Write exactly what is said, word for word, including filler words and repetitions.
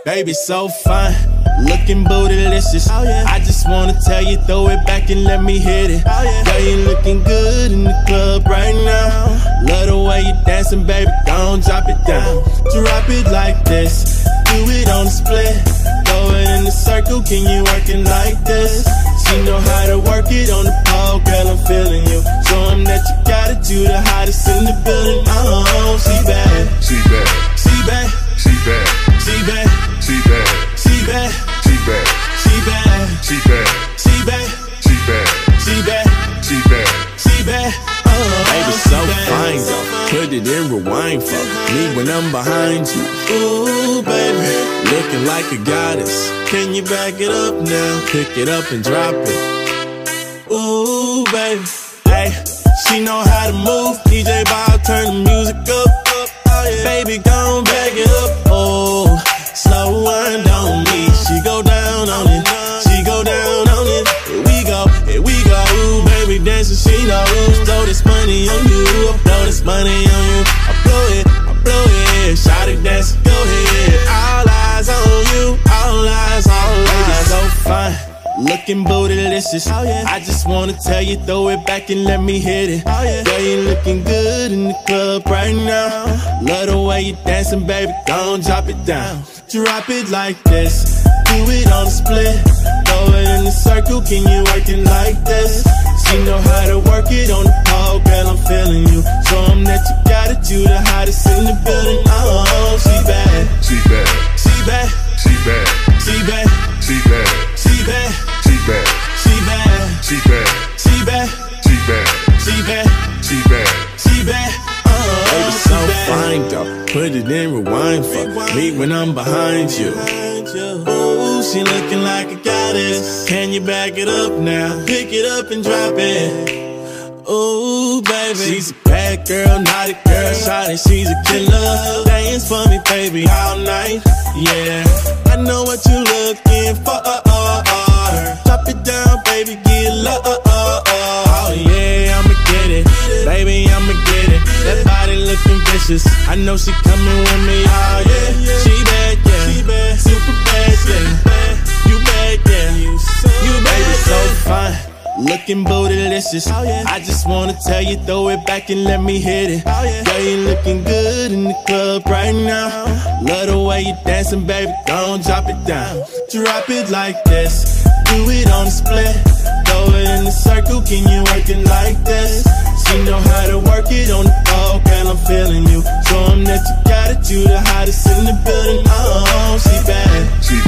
Baby, so fine, looking bootylicious. Oh, yeah. I just wanna tell you, throw it back and let me hit it. Oh, yeah. Girl, you looking good in the club right now. Love the way you dancing, baby, gon' drop it down. Drop it like this, do it on the split. Throw it in the circle, can you work it like this? She know how to work it on the pole, girl, I'm feeling you. Show 'em that you got it, you the hottest in the building. Oh, she bad, She bad, she bad, she bad, she bad, she bad, she bad, she bad, she bad, she bad, she bad, she bad, she bad, she bad. she bad. Oh, Baby, she so bad. fine though. Put it in rewind for me when I'm behind you. Ooh, baby, Looking like a goddess. can you back it up now? Pick it up and drop it. Ooh, baby, hey, she know how to move. D J Bob, turn the music up, up. Oh, yeah. Baby, gon' back it up. Oh, slow wind on me. She go down on it. She go down on it. Here we go, here we go. Ooh, baby, dancing, she knows. Throw this money on you. I blow this money on you. I blow it, I blow it. Shawty dance, go ahead. All eyes on you. All eyes, all eyes. So fine, looking bootylicious. Oh, yeah. I just wanna tell you, throw it back and let me hit it. Oh, yeah. Girl, you looking good in the club right now. Love the way you dancing, baby, gon' drop it down. Drop it like this, do it on the split. Throw it in the circle, can you work it like this? She know how to work it on the pole, girl, I'm feeling you. Show 'em that you got it, you the hottest in the building. Oh, she bad, She bad, she bad, she bad, she bad, she bad, she bad, she bad, she bad, she bad, she bad, she bad, she bad, she bad. she bad. Oh, Baby, she so bad. fine though. Put it in rewind for me when I'm behind you. Ooh, she looking like a goddess. Can you back it up now? Pick it up and drop it. Ooh, baby, she's a bad girl, naughty girl. Shawty, she's a killer. Dance for me, baby, all night. Yeah, I know what you're looking for. Drop it down, baby, get low. Oh yeah, I'ma get it, baby, I'ma get it. That body looking vicious. I know she coming with me. Oh yeah, she bad, yeah, super bad, yeah. You bad, yeah, you baby, so fine, looking bootylicious. Oh, yeah. I just wanna tell you, throw it back and let me hit it. Oh, yeah. Girl, you looking good in the club right now. Love the way you dancing, baby, gon' drop it down. Drop it like this, do it on the split. Throw it in the circle, can you work it like this? She know how to work it on the pole, girl, I'm feeling you. Show 'em that you got it, you the hottest in the building. Oh, she bad, She